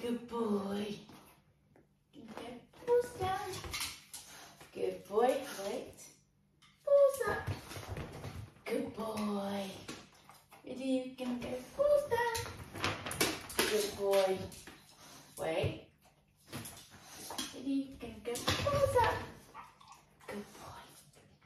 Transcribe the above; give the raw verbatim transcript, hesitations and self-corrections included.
Good boy. Okay, paws down. Good boy. Wait. Paws up. Good boy. Ready? You can go paws down. Good boy. Wait. Ready?